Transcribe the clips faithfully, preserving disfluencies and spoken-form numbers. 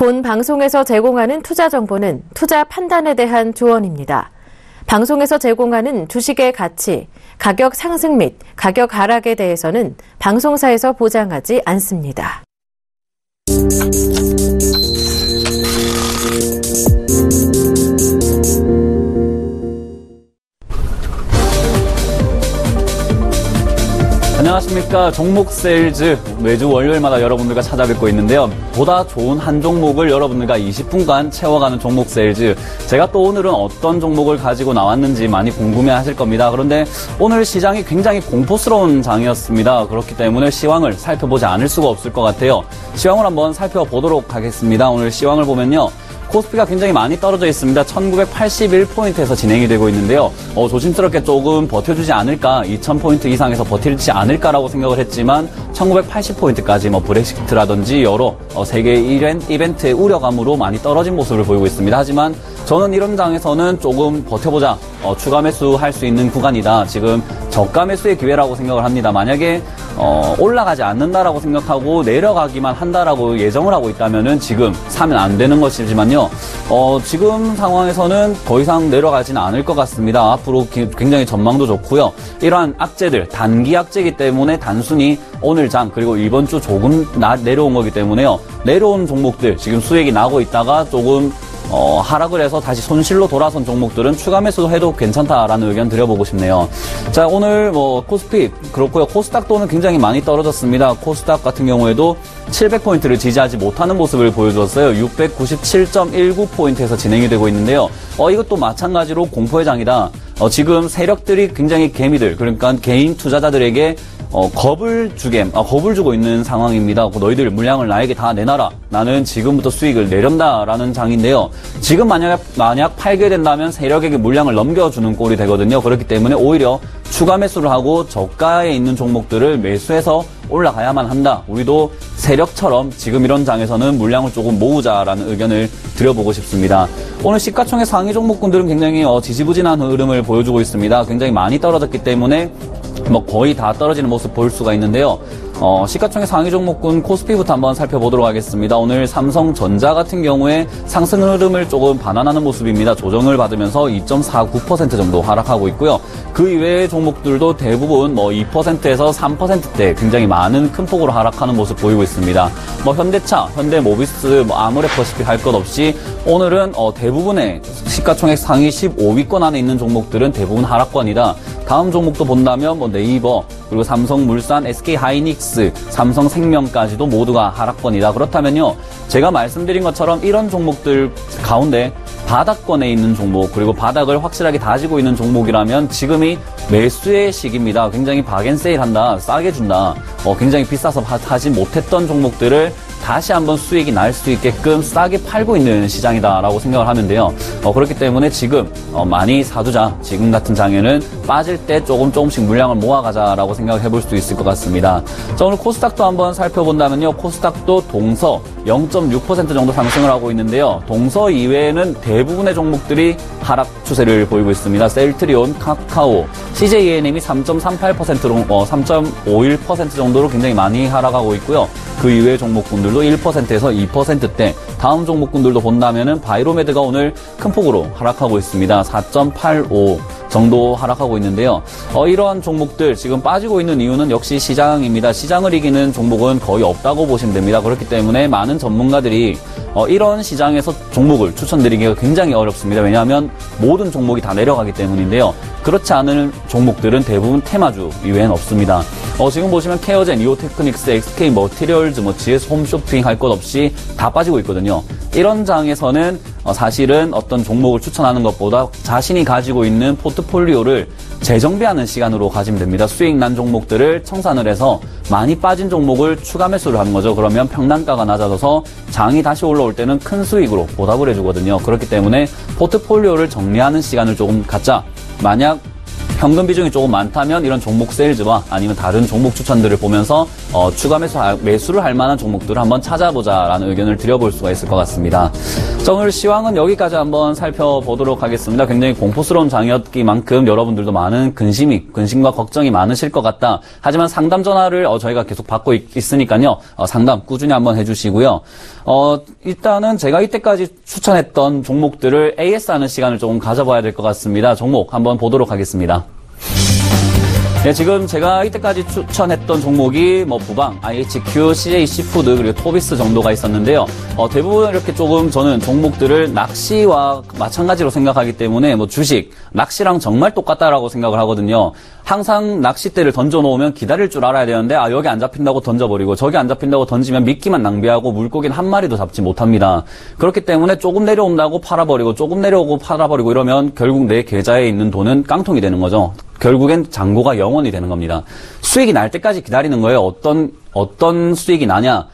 본 방송에서 제공하는 투자 정보는 투자 판단에 대한 조언입니다. 방송에서 제공하는 주식의 가치, 가격 상승 및 가격 하락에 대해서는 방송사에서 보장하지 않습니다. 안녕하십니까. 종목 세일즈 매주 월요일마다 여러분들과 찾아뵙고 있는데요. 보다 좋은 한 종목을 여러분들과 이십 분간 채워가는 종목 세일즈. 제가 또 오늘은 어떤 종목을 가지고 나왔는지 많이 궁금해하실 겁니다. 그런데 오늘 시장이 굉장히 공포스러운 장이었습니다. 그렇기 때문에 시황을 살펴보지 않을 수가 없을 것 같아요. 시황을 한번 살펴보도록 하겠습니다. 오늘 시황을 보면요. 코스피가 굉장히 많이 떨어져 있습니다. 천구백팔십일 포인트에서 진행이 되고 있는데요. 어, 조심스럽게 조금 버텨주지 않을까, 이천 포인트 이상에서 버틸지 않을까라고 생각을 했지만 천구백팔십 포인트까지 뭐 브렉시트라든지 여러 어, 세계 이벤트의 우려감으로 많이 떨어진 모습을 보이고 있습니다. 하지만 저는 이런 장에서는 조금 버텨보자, 어, 추가 매수할 수 있는 구간이다. 지금 저가 매수의 기회라고 생각을 합니다. 만약에 어, 올라가지 않는다라고 생각하고 내려가기만 한다라고 예정을 하고 있다면은 지금 사면 안 되는 것이지만요. 어, 지금 상황에서는 더 이상 내려가지는 않을 것 같습니다. 앞으로 굉장히 전망도 좋고요. 이러한 악재들, 단기 악재이기 때문에 단순히 오늘 장 그리고 이번 주 조금 나, 내려온 거기 때문에요. 내려온 종목들 지금 수익이 나고 있다가 조금 어, 하락을 해서 다시 손실로 돌아선 종목들은 추가 매수도 해도 괜찮다라는 의견 드려보고 싶네요. 자, 오늘 뭐 코스피 그렇고요. 코스닥도 오늘 굉장히 많이 떨어졌습니다. 코스닥 같은 경우에도 칠백 포인트를 지지하지 못하는 모습을 보여주었어요. 육백구십칠 점 일구 포인트에서 진행이 되고 있는데요. 어, 이것도 마찬가지로 공포의 장이다. 어, 지금 세력들이 굉장히 개미들, 그러니까 개인 투자자들에게 어, 겁을 주게, 아, 겁을 주고 있는 상황입니다. 너희들 물량을 나에게 다 내놔라. 나는 지금부터 수익을 내련다라는 장인데요. 지금 만약, 만약 팔게 된다면 세력에게 물량을 넘겨주는 꼴이 되거든요. 그렇기 때문에 오히려 추가 매수를 하고 저가에 있는 종목들을 매수해서 올라가야만 한다. 우리도 세력처럼 지금 이런 장에서는 물량을 조금 모으자라는 의견을 드려보고 싶습니다. 오늘 시가총액 상위 종목군들은 굉장히 어, 지지부진한 흐름을 보여주고 있습니다. 굉장히 많이 떨어졌기 때문에 뭐 거의 다 떨어지는 모습 볼 수가 있는데요. 어, 시가총액 상위 종목군 코스피부터 한번 살펴보도록 하겠습니다. 오늘 삼성전자 같은 경우에 상승 흐름을 조금 반환하는 모습입니다. 조정을 받으면서 이 점 사구 퍼센트 정도 하락하고 있고요. 그 이외의 종목들도 대부분 뭐 이 퍼센트에서 삼 퍼센트대 굉장히 많은 큰 폭으로 하락하는 모습 보이고 있습니다. 뭐 현대차, 현대모비스, 뭐 아모레퍼시픽 할 것 없이 오늘은 어, 대부분의 시가총액 상위 십오 위권 안에 있는 종목들은 대부분 하락권이다. 다음 종목도 본다면 뭐 네이버, 그리고 삼성물산, 에스케이하이닉스, 삼성생명까지도 모두가 하락권이다. 그렇다면요, 제가 말씀드린 것처럼 이런 종목들 가운데 바닥권에 있는 종목, 그리고 바닥을 확실하게 다지고 있는 종목이라면 지금이 매수의 시기입니다. 굉장히 박앤세일한다, 싸게 준다, 어, 굉장히 비싸서 하지 못했던 종목들을 다시 한번 수익이 날 수 있게끔 싸게 팔고 있는 시장이다라고 생각을 하면 돼요. 어, 그렇기 때문에 지금 어, 많이 사두자. 지금 같은 장에는 빠질 때 조금 조금씩 물량을 모아가자라고 생각을 해볼 수 있을 것 같습니다. 자, 오늘 코스닥도 한번 살펴본다면요. 코스닥도 동서 영 점 육 퍼센트 정도 상승을 하고 있는데요. 동서 이외에는 대부분의 종목들이 하락 추세를 보이고 있습니다. 셀트리온, 카카오, 씨제이이엔엠이 삼 점 삼팔 퍼센트로 어, 삼 점 오일 퍼센트 정도로 굉장히 많이 하락하고 있고요. 그 이외의 종목군들도 일 퍼센트에서 이 퍼센트대, 다음 종목군들도 본다면은 바이로메드가 오늘 큰 폭으로 하락하고 있습니다. 사 점 팔오 정도 하락하고 있는데요. 어, 이러한 종목들 지금 빠지고 있는 이유는 역시 시장입니다. 시장을 이기는 종목은 거의 없다고 보시면 됩니다. 그렇기 때문에 많은 전문가들이 어, 이런 시장에서 종목을 추천드리기가 굉장히 어렵습니다. 왜냐하면 모든 종목이 다 내려가기 때문인데요. 그렇지 않은 종목들은 대부분 테마주 이외엔 없습니다. 어, 지금 보시면 케어젠, 이오테크닉스, 엑스케이머티리얼즈, 뭐 지에스홈쇼핑 할 것 없이 다 빠지고 있거든요. 이런 장에서는 어, 사실은 어떤 종목을 추천하는 것보다 자신이 가지고 있는 포트폴리오를 재정비하는 시간으로 가지면 됩니다. 수익 난 종목들을 청산을 해서 많이 빠진 종목을 추가 매수를 하는 거죠. 그러면 평단가가 낮아져서 장이 다시 올라올 때는 큰 수익으로 보답을 해주거든요. 그렇기 때문에 포트폴리오를 정리하는 시간을 조금 갖자. 만약 현금 비중이 조금 많다면 이런 종목 세일즈와 아니면 다른 종목 추천들을 보면서 어, 추가 매수, 매수를 할 만한 종목들을 한번 찾아보자라는 의견을 드려볼 수가 있을 것 같습니다. 자, 오늘 시황은 여기까지 한번 살펴보도록 하겠습니다. 굉장히 공포스러운 장이었기만큼 여러분들도 많은 근심이, 근심과 걱정이 많으실 것 같다. 하지만 상담 전화를 어, 저희가 계속 받고 있, 있으니까요. 어, 상담 꾸준히 한번 해주시고요. 어, 일단은 제가 이때까지 추천했던 종목들을 에이에스하는 시간을 조금 가져봐야 될 것 같습니다. 종목 한번 보도록 하겠습니다. 네, 지금 제가 이때까지 추천했던 종목이 뭐 부방, 아이에이치큐, 씨제이씨푸드 그리고 토비스 정도가 있었는데요. 어, 대부분 이렇게 조금 저는 종목들을 낚시와 마찬가지로 생각하기 때문에 뭐 주식, 낚시랑 정말 똑같다라고 생각을 하거든요. 항상 낚싯대를 던져놓으면 기다릴 줄 알아야 되는데 아 여기 안 잡힌다고 던져버리고 저기 안 잡힌다고 던지면 미끼만 낭비하고 물고기는 한 마리도 잡지 못합니다. 그렇기 때문에 조금 내려온다고 팔아버리고 조금 내려오고 팔아버리고 이러면 결국 내 계좌에 있는 돈은 깡통이 되는 거죠. 결국엔 잔고가 영원이 되는 겁니다. 수익이 날 때까지 기다리는 거예요. 어떤 어떤 수익이 나냐?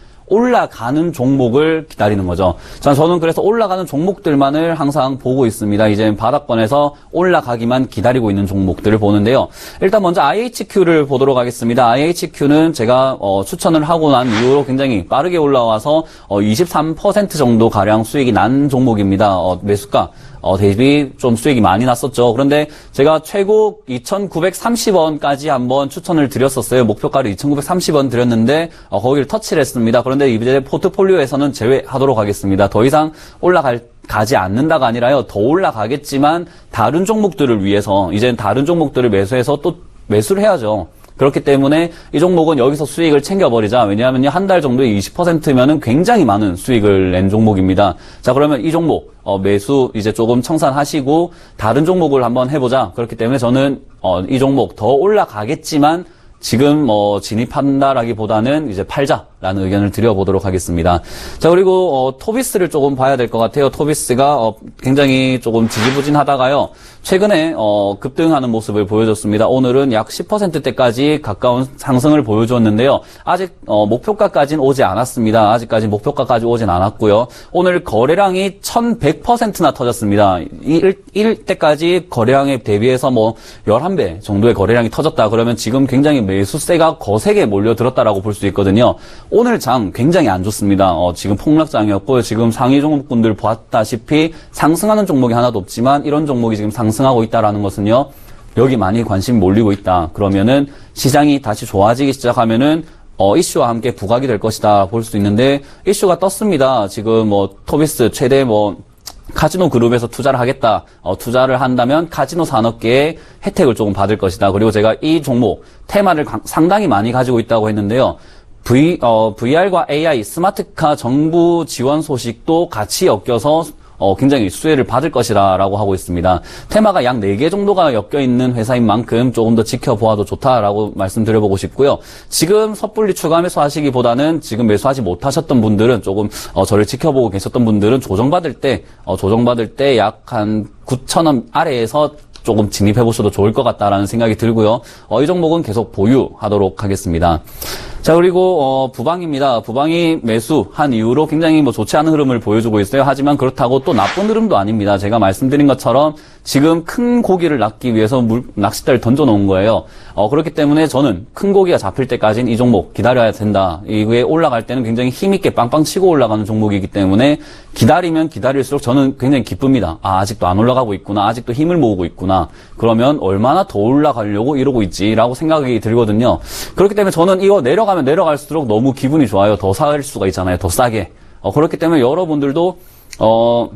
올라가는 종목을 기다리는 거죠. 자, 저는 그래서 올라가는 종목들만을 항상 보고 있습니다. 이제 바닥권에서 올라가기만 기다리고 있는 종목들을 보는데요. 일단 먼저 아이에이치큐를 보도록 하겠습니다. 아이에이치큐는 제가 어, 추천을 하고 난 이후로 굉장히 빠르게 올라와서 어, 이십삼 퍼센트 정도 가량 수익이 난 종목입니다. 어, 매수가 어, 대비 좀 수익이 많이 났었죠. 그런데 제가 최고 이천구백삼십 원까지 한번 추천을 드렸었어요. 목표가를 이천구백삼십 원 드렸는데 어, 거기를 터치를 했습니다. 그런데 이제 포트폴리오에서는 제외하도록 하겠습니다. 더 이상 올라갈 가지 않는다가 아니라요. 더 올라가겠지만 다른 종목들을 위해서 이제 다른 종목들을 매수해서 또 매수를 해야죠. 그렇기 때문에 이 종목은 여기서 수익을 챙겨버리자. 왜냐하면 한 달 정도에 이십 퍼센트면은 굉장히 많은 수익을 낸 종목입니다. 자, 그러면 이 종목 어, 매수 이제 조금 청산하시고 다른 종목을 한번 해보자. 그렇기 때문에 저는 어, 이 종목 더 올라가겠지만 지금 뭐 진입한다라기보다는 이제 팔자라는 의견을 드려보도록 하겠습니다. 자, 그리고 어, 토비스를 조금 봐야 될 것 같아요. 토비스가 어, 굉장히 조금 지지부진하다가요. 최근에 어, 급등하는 모습을 보여줬습니다. 오늘은 약 십 퍼센트대까지 가까운 상승을 보여주었는데요. 아직 어, 목표가까지는 오지 않았습니다. 아직까지 목표가까지 오진 않았고요. 오늘 거래량이 천백 퍼센트나 터졌습니다. 일, 일때까지 거래량에 대비해서 뭐 열한 배 정도의 거래량이 터졌다. 그러면 지금 굉장히 매수세가 거세게 몰려들었다라고 볼 수 있거든요. 오늘 장 굉장히 안 좋습니다. 어, 지금 폭락장이었고요. 지금 상위 종목군들 봤다시피 상승하는 종목이 하나도 없지만 이런 종목이 지금 상승하고 있다라는 것은요. 여기 많이 관심이 몰리고 있다. 그러면은 시장이 다시 좋아지기 시작하면은 어, 이슈와 함께 부각이 될 것이다 볼 수 있는데 이슈가 떴습니다. 지금 뭐 토비스 최대 뭐 카지노 그룹에서 투자를 하겠다. 어, 투자를 한다면 카지노 산업계의 혜택을 조금 받을 것이다. 그리고 제가 이 종목 테마를 가, 상당히 많이 가지고 있다고 했는데요. V, 어, 브이알과 에이아이 스마트카 정부 지원 소식도 같이 엮여서 어, 굉장히 수혜를 받을 것이라고 하고 있습니다. 테마가 약 네 개 정도가 엮여있는 회사인 만큼 조금 더 지켜보아도 좋다라고 말씀드려보고 싶고요. 지금 섣불리 추가 매수하시기보다는 지금 매수하지 못하셨던 분들은 조금 어, 저를 지켜보고 계셨던 분들은 조정받을 때 어, 조정받을 때 약 한 구천 원 아래에서 조금 진입해보셔도 좋을 것 같다라는 생각이 들고요. 어, 이 종목은 계속 보유하도록 하겠습니다. 자, 그리고 어, 부방입니다. 부방이 매수한 이후로 굉장히 뭐 좋지 않은 흐름을 보여주고 있어요. 하지만 그렇다고 또 나쁜 흐름도 아닙니다. 제가 말씀드린 것처럼 지금 큰 고기를 낚기 위해서 물, 낚싯대를 던져놓은 거예요. 어, 그렇기 때문에 저는 큰 고기가 잡힐 때까지는 이 종목 기다려야 된다. 이게 올라갈 때는 굉장히 힘있게 빵빵 치고 올라가는 종목이기 때문에 기다리면 기다릴수록 저는 굉장히 기쁩니다. 아, 아직도 안 올라가고 있구나. 아직도 힘을 모으고 있구나. 그러면 얼마나 더 올라가려고 이러고 있지라고 생각이 들거든요. 그렇기 때문에 저는 이거 내려가면 내려갈수록 너무 기분이 좋아요. 더 살 수가 있잖아요. 더 싸게. 어, 그렇기 때문에 여러분들도 어,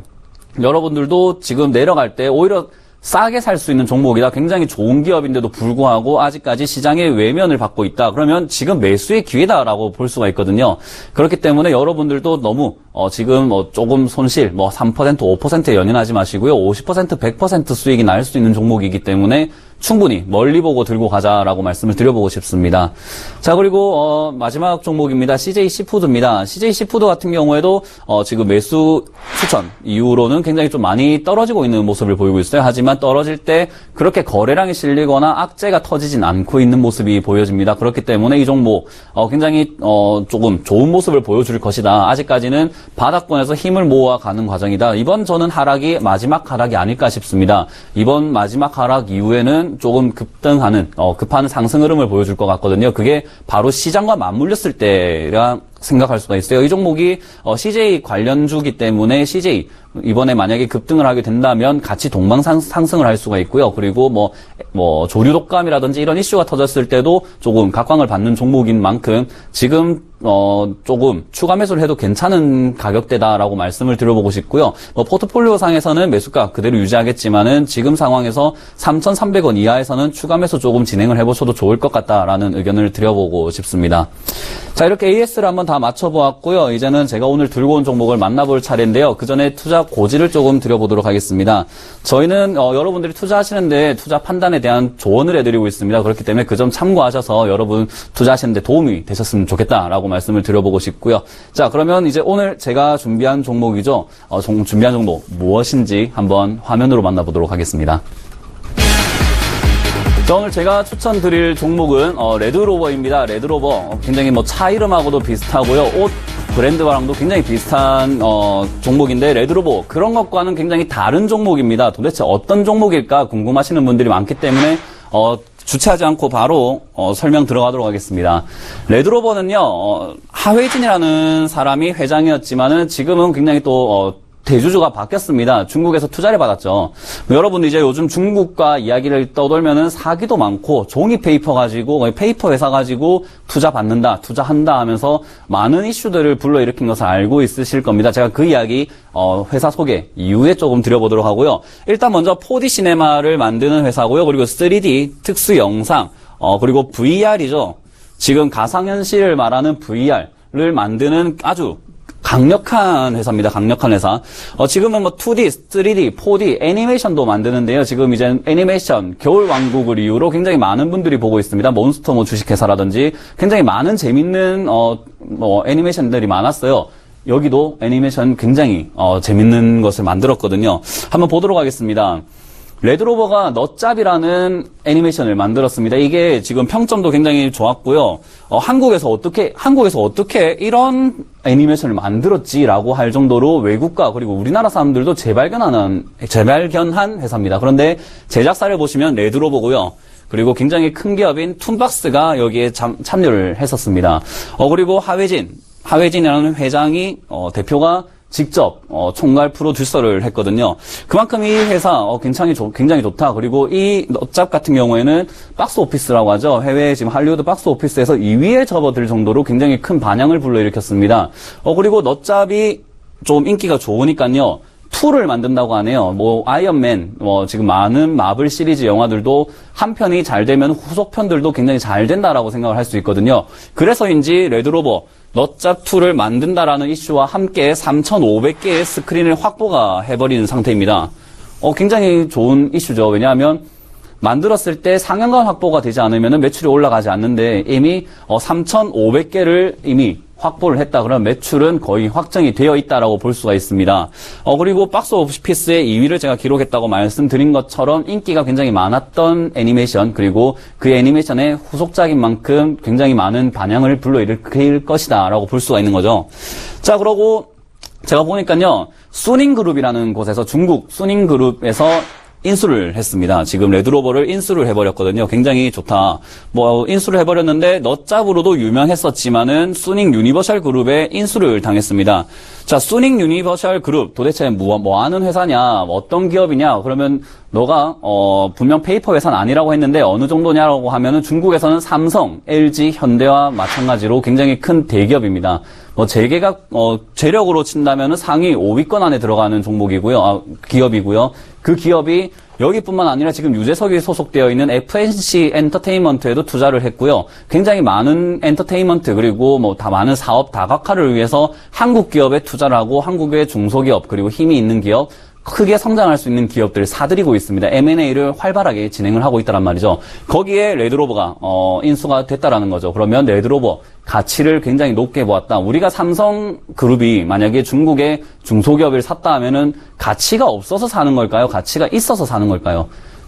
여러분들도 지금 내려갈 때 오히려 싸게 살 수 있는 종목이다. 굉장히 좋은 기업인데도 불구하고 아직까지 시장의 외면을 받고 있다. 그러면 지금 매수의 기회다라고 볼 수가 있거든요. 그렇기 때문에 여러분들도 너무 어 지금 뭐 조금 손실 뭐 삼 퍼센트, 오 퍼센트에 연연하지 마시고요. 오십 퍼센트, 백 퍼센트 수익이 날 수 있는 종목이기 때문에 충분히 멀리 보고 들고 가자라고 말씀을 드려보고 싶습니다. 자, 그리고 어 마지막 종목입니다. 씨제이씨푸드입니다. 씨제이씨푸드 같은 경우에도 어 지금 매수 추천 이후로는 굉장히 좀 많이 떨어지고 있는 모습을 보이고 있어요. 하지만 떨어질 때 그렇게 거래량이 실리거나 악재가 터지진 않고 있는 모습이 보여집니다. 그렇기 때문에 이 종목 어 굉장히 어 조금 좋은 모습을 보여줄 것이다. 아직까지는 바닥권에서 힘을 모아가는 과정이다. 이번 저는 하락이 마지막 하락이 아닐까 싶습니다. 이번 마지막 하락 이후에는 되면 조금 급등하는, 어, 급한 상승 흐름을 보여줄 것 같거든요. 그게 바로 시장과 맞물렸을 때랑 생각할 수가 있어요. 이 종목이 어, 씨제이 관련주기 때문에 씨제이 이번에 만약에 급등을 하게 된다면 같이 동방 상승을 할 수가 있고요. 그리고 뭐, 뭐 조류 독감이라든지 이런 이슈가 터졌을 때도 조금 각광을 받는 종목인 만큼 지금 어, 조금 추가 매수를 해도 괜찮은 가격대다라고 말씀을 드려보고 싶고요. 뭐 포트폴리오 상에서는 매수가 그대로 유지하겠지만은 지금 상황에서 삼천삼백 원 이하에서는 추가 매수 조금 진행을 해보셔도 좋을 것 같다라는 의견을 드려보고 싶습니다. 자, 이렇게 에이에스를 한번 다 맞춰보았고요. 이제는 제가 오늘 들고 온 종목을 만나볼 차례인데요. 그 전에 투자 고지를 조금 드려보도록 하겠습니다. 저희는 어, 여러분들이 투자하시는데 투자 판단에 대한 조언을 해드리고 있습니다. 그렇기 때문에 그 점 참고하셔서 여러분 투자하시는데 도움이 되셨으면 좋겠다라고 말씀을 드려보고 싶고요. 자, 그러면 이제 오늘 제가 준비한 종목이죠. 어, 종, 준비한 종목 무엇인지 한번 화면으로 만나보도록 하겠습니다. 자, 오늘 제가 추천드릴 종목은 어, 레드로버입니다. 레드로버 어, 굉장히 뭐 차 이름하고도 비슷하고요. 옷 브랜드와랑도 굉장히 비슷한 어, 종목인데 레드로버 그런 것과는 굉장히 다른 종목입니다. 도대체 어떤 종목일까 궁금하시는 분들이 많기 때문에 어, 주체하지 않고 바로 어, 설명 들어가도록 하겠습니다. 레드로버는요 어, 하회진이라는 사람이 회장이었지만은 지금은 굉장히 또 어, 대주주가 바뀌었습니다. 중국에서 투자를 받았죠. 여러분들 이제 요즘 중국과 이야기를 떠돌면은 사기도 많고 종이 페이퍼 가지고 페이퍼 회사 가지고 투자 받는다, 투자한다 하면서 많은 이슈들을 불러일으킨 것을 알고 있으실 겁니다. 제가 그 이야기 어, 회사 소개 이후에 조금 드려보도록 하고요. 일단 먼저 포디 시네마를 만드는 회사고요. 그리고 쓰리디 특수 영상 어, 그리고 브이알이죠. 지금 가상현실을 말하는 브이알을 만드는 아주 강력한 회사입니다. 강력한 회사. 어, 지금은 뭐 투디, 쓰리디, 포디, 애니메이션도 만드는데요. 지금 이제 애니메이션, 겨울왕국을 이유로 굉장히 많은 분들이 보고 있습니다. 몬스터 뭐 주식회사라든지 굉장히 많은 재밌는, 어, 뭐 애니메이션들이 많았어요. 여기도 애니메이션 굉장히, 어, 재밌는 것을 만들었거든요. 한번 보도록 하겠습니다. 레드로버가 너짭이라는 애니메이션을 만들었습니다. 이게 지금 평점도 굉장히 좋았고요. 어, 한국에서 어떻게 한국에서 어떻게 이런 애니메이션을 만들었지라고 할 정도로 외국과 그리고 우리나라 사람들도 재발견하는 재발견한 회사입니다. 그런데 제작사를 보시면 레드로버고요. 그리고 굉장히 큰 기업인 툰박스가 여기에 참, 참여를 했었습니다. 어, 그리고 하회진 하회진이라는 회장이 어, 대표가 직접 어, 총괄 프로듀서를 했거든요. 그만큼 이 회사 어, 굉장히 좋, 굉장히 좋다. 그리고 이 너짭 같은 경우에는 박스 오피스라고 하죠. 해외 지금 할리우드 박스 오피스에서 이 위에 접어들 정도로 굉장히 큰 반향을 불러일으켰습니다. 어, 그리고 너짭이 좀 인기가 좋으니까요. 투를 만든다고 하네요. 뭐 아이언맨, 뭐 지금 많은 마블 시리즈 영화들도 한 편이 잘 되면 후속편들도 굉장히 잘 된다라고 생각을 할 수 있거든요. 그래서인지 레드로버 너짭이를 만든다라는 이슈와 함께 삼천오백 개의 스크린을 확보가 해버리는 상태입니다. 어, 굉장히 좋은 이슈죠. 왜냐하면 만들었을 때 상영관 확보가 되지 않으면 매출이 올라가지 않는데 이미 어, 삼천오백 개를 이미 확보를 했다. 그러면 매출은 거의 확정이 되어 있다라고 볼 수가 있습니다. 어, 그리고 박스 오피스의 이 위를 제가 기록했다고 말씀드린 것처럼 인기가 굉장히 많았던 애니메이션, 그리고 그 애니메이션의 후속작인 만큼 굉장히 많은 반향을 불러일으킬 것이다라고 볼 수가 있는 거죠. 자, 그러고 제가 보니까요, 수닝그룹이라는 곳에서 중국 수닝그룹에서 인수를 했습니다. 지금 레드로버를 인수를 해버렸거든요. 굉장히 좋다. 뭐 인수를 해버렸는데 너짭으로도 유명했었지만은 수닝 유니버셜 그룹에 인수를 당했습니다. 자, 수닝 유니버셜 그룹 도대체 뭐, 뭐 하는 회사냐, 어떤 기업이냐? 그러면 너가 어 분명 페이퍼 회사는 아니라고 했는데 어느 정도냐라고 하면은 중국에서는 삼성, 엘지, 현대와 마찬가지로 굉장히 큰 대기업입니다. 뭐 재계가 어 재력으로 친다면은 상위 오 위권 안에 들어가는 종목이고요. 아, 기업이고요. 그 기업이 여기뿐만 아니라 지금 유재석이 소속되어 있는 에프엔씨 엔터테인먼트에도 투자를 했고요. 굉장히 많은 엔터테인먼트 그리고 뭐 다 많은 사업 다각화를 위해서 한국 기업에 투자를 하고 한국의 중소기업 그리고 힘이 있는 기업 크게 성장할 수 있는 기업들을 사들이고 있습니다. 엠 앤 에이를 활발하게 진행을 하고 있다란 말이죠. 거기에 레드로버가 어, 인수가 됐다라는 거죠. 그러면 레드로버 가치를 굉장히 높게 보았다. 우리가 삼성그룹이 만약에 중국의 중소기업을 샀다 하면은 가치가 없어서 사는 걸까요? 가치가 있어서 사는 걸까요?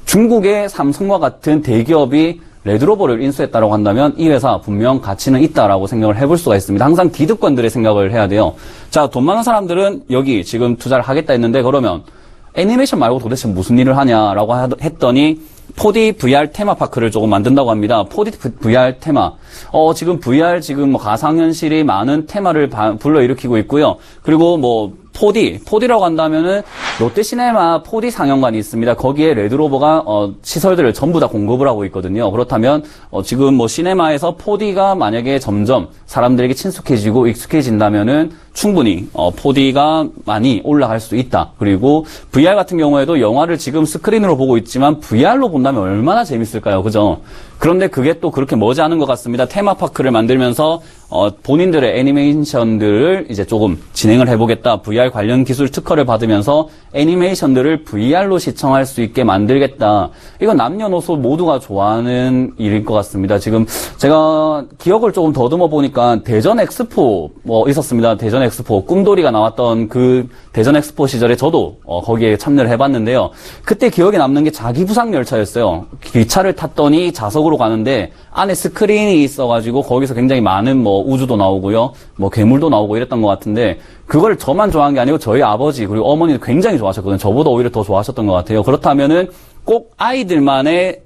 중국의 삼성과 같은 대기업이 레드로버를 인수했다고 한다면 이 회사 분명 가치는 있다라고 생각을 해볼 수가 있습니다. 항상 기득권들의 생각을 해야 돼요. 자, 돈 많은 사람들은 여기 지금 투자를 하겠다 했는데 그러면 애니메이션 말고 도대체 무슨 일을 하냐라고 했더니 포디 브이알 테마파크를 조금 만든다고 합니다. 포디 브이알 테마. 어, 지금 브이알 지금 뭐 가상현실이 많은 테마를 바, 불러일으키고 있고요. 그리고 뭐, 포디, 포디라고 한다면은 롯데시네마 포디 상영관이 있습니다. 거기에 레드로버가 어, 시설들을 전부 다 공급을 하고 있거든요. 그렇다면 어, 지금 뭐 시네마에서 포디가 만약에 점점 사람들에게 친숙해지고 익숙해진다면은 충분히 어, 포디가 많이 올라갈 수 있다. 그리고 브이알 같은 경우에도 영화를 지금 스크린으로 보고 있지만 브이알로 본다면 얼마나 재밌을까요? 그죠? 그런데 그게 또 그렇게 머지않은 것 같습니다. 테마파크를 만들면서 어, 본인들의 애니메이션들을 이제 조금 진행을 해보겠다. 브이알 관련 기술 특허를 받으면서 애니메이션들을 브이알로 시청할 수 있게 만들겠다. 이건 남녀노소 모두가 좋아하는 일일 것 같습니다. 지금 제가 기억을 조금 더듬어 보니까 대전 엑스포 뭐 있었습니다. 대전 엑스포 꿈돌이가 나왔던 그 대전 엑스포 시절에 저도 어, 거기에 참여를 해봤는데요. 그때 기억에 남는 게 자기부상 열차였어요. 기차를 탔더니 좌석으로 가는데 안에 스크린이 있어가지고 거기서 굉장히 많은 뭐 우주도 나오고요, 뭐 괴물도 나오고 이랬던 것 같은데 그걸 저만 좋아한 게 아니고 저희 아버지 그리고 어머니도 굉장히 좋아하셨거든요. 저보다 오히려 더 좋아하셨던 것 같아요. 그렇다면은 꼭 아이들만의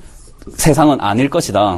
세상은 아닐 것이다.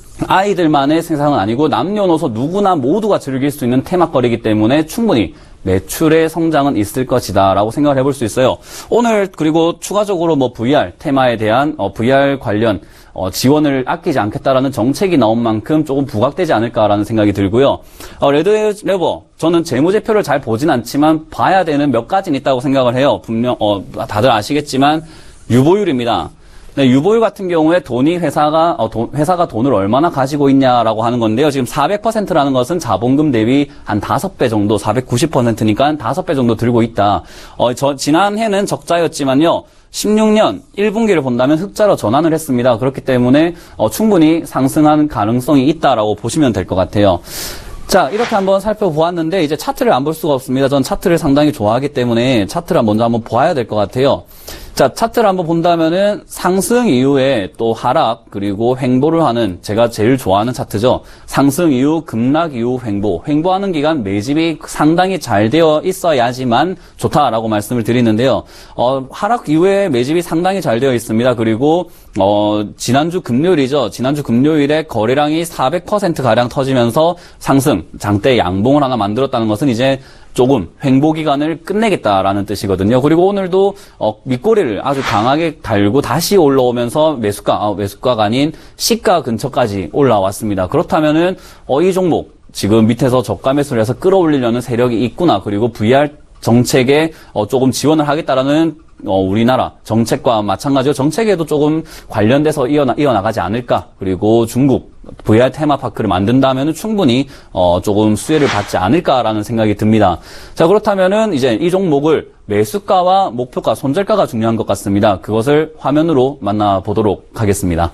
아이들만의 세상은 아니고 남녀노소 누구나 모두가 즐길 수 있는 테마거리이기 때문에 충분히 매출의 성장은 있을 것이다 라고 생각을 해볼 수 있어요. 오늘 그리고 추가적으로 뭐 브이알 테마에 대한 어, 브이알 관련 어, 지원을 아끼지 않겠다라는 정책이 나온 만큼 조금 부각되지 않을까라는 생각이 들고요. 어, 레드레버 저는 재무제표를 잘 보진 않지만 봐야 되는 몇 가지는 있다고 생각을 해요. 분명 어, 다들 아시겠지만 유보율입니다. 네, 유보율 같은 경우에 돈이 회사가 어, 돈, 회사가 돈을 얼마나 가지고 있냐라고 하는 건데요. 지금 사백 퍼센트라는 것은 자본금 대비 한 다섯 배 정도, 사백구십 퍼센트니까 다섯 배 정도 들고 있다. 어, 저 지난해는 적자였지만요. 십육 년 일 분기를 본다면 흑자로 전환을 했습니다. 그렇기 때문에 어, 충분히 상승하는 가능성이 있다라고 보시면 될 것 같아요. 자, 이렇게 한번 살펴보았는데 이제 차트를 안 볼 수가 없습니다. 전 차트를 상당히 좋아하기 때문에 차트를 먼저 한번 봐야 될 것 같아요. 자, 차트를 한번 본다면은 상승 이후에 또 하락 그리고 횡보를 하는 제가 제일 좋아하는 차트죠. 상승 이후 급락 이후 횡보. 횡보하는 기간 매집이 상당히 잘 되어 있어야지만 좋다라고 말씀을 드리는데요. 어, 하락 이후에 매집이 상당히 잘 되어 있습니다. 그리고 어, 지난주 금요일이죠. 지난주 금요일에 거래량이 사백 퍼센트 가량 터지면서 상승, 장대 양봉을 하나 만들었다는 것은 이제 조금 횡보 기간을 끝내겠다라는 뜻이거든요. 그리고 오늘도 어, 밑꼬리를 아주 강하게 달고 다시 올라오면서 매수가, 아, 매수가가 아닌 시가 근처까지 올라왔습니다. 그렇다면은 어, 이 종목 지금 밑에서 저가 매수를 해서 끌어올리려는 세력이 있구나. 그리고 브이알 정책에 어, 조금 지원을 하겠다라는 어, 우리나라 정책과 마찬가지로 정책에도 조금 관련돼서 이어나, 이어나가지 않을까. 그리고 중국 브이알 테마파크를 만든다면 충분히 어, 조금 수혜를 받지 않을까라는 생각이 듭니다. 자, 그렇다면은 이제 이 종목을 매수가와 목표가, 손절가가 중요한 것 같습니다. 그것을 화면으로 만나보도록 하겠습니다.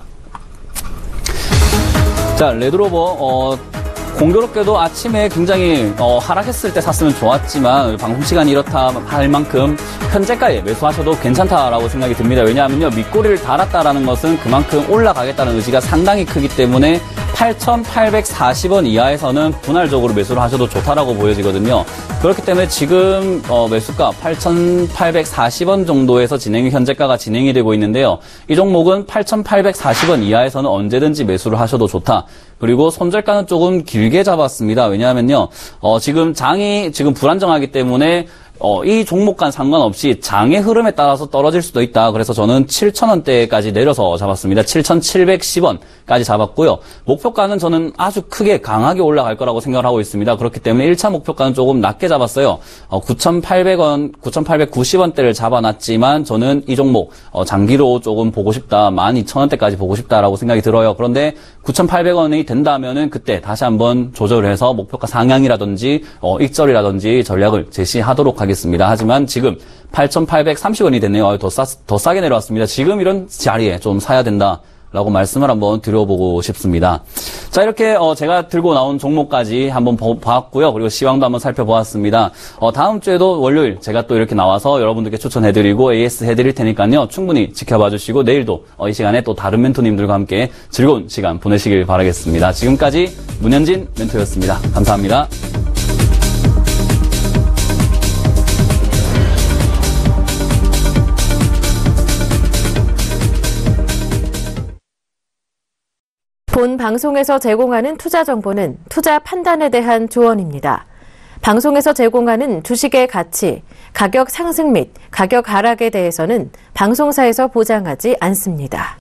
자, 레드로버 어, 공교롭게도 아침에 굉장히 어, 하락했을 때 샀으면 좋았지만 방송 시간이 이렇다 할 만큼 현재가에 매수하셔도 괜찮다라고 생각이 듭니다. 왜냐하면요, 밑꼬리를 달았다라는 것은 그만큼 올라가겠다는 의지가 상당히 크기 때문에 팔천팔백사십 원 이하에서는 분할적으로 매수를 하셔도 좋다라고 보여지거든요. 그렇기 때문에 지금 어, 매수가 팔천팔백사십 원 정도에서 진행이 현재가가 진행이 되고 있는데요. 이 종목은 팔천팔백사십 원 이하에서는 언제든지 매수를 하셔도 좋다. 그리고 손절가는 조금 길게 잡았습니다. 왜냐하면요, 어, 지금 장이 지금 불안정하기 때문에 어, 이 종목과 상관없이 장의 흐름에 따라서 떨어질 수도 있다. 그래서 저는 칠천 원대까지 내려서 잡았습니다. 칠천칠백십 원까지 잡았고요. 목표가는 저는 아주 크게 강하게 올라갈 거라고 생각을 하고 있습니다. 그렇기 때문에 일 차 목표가는 조금 낮게 잡았어요. 어, 구천팔백 원, 구천팔백구십 원대를 잡아놨지만 저는 이 종목 어, 장기로 조금 보고 싶다. 만 이천 원대까지 보고 싶다라고 생각이 들어요. 그런데 구천팔백 원이 된다면은 그때 다시 한번 조절을 해서 목표가 상향이라든지 어, 익절이라든지 전략을 제시하도록 하겠습니다. 하지만 지금 팔천팔백삼십 원이 됐네요. 더, 싸, 더 싸게 내려왔습니다. 지금 이런 자리에 좀 사야 된다라고 말씀을 한번 드려보고 싶습니다. 자, 이렇게 어, 제가 들고 나온 종목까지 한번 보, 봤고요. 그리고 시황도 한번 살펴보았습니다. 어, 다음 주에도 월요일 제가 또 이렇게 나와서 여러분들께 추천해드리고 에이에스 해드릴 테니까요. 충분히 지켜봐 주시고 내일도 어, 이 시간에 또 다른 멘토님들과 함께 즐거운 시간 보내시길 바라겠습니다. 지금까지 문현진 멘토였습니다. 감사합니다. 본 방송에서 제공하는 투자 정보는 투자 판단에 대한 조언입니다. 방송에서 제공하는 주식의 가치, 가격 상승 및 가격 하락에 대해서는 방송사에서 보장하지 않습니다.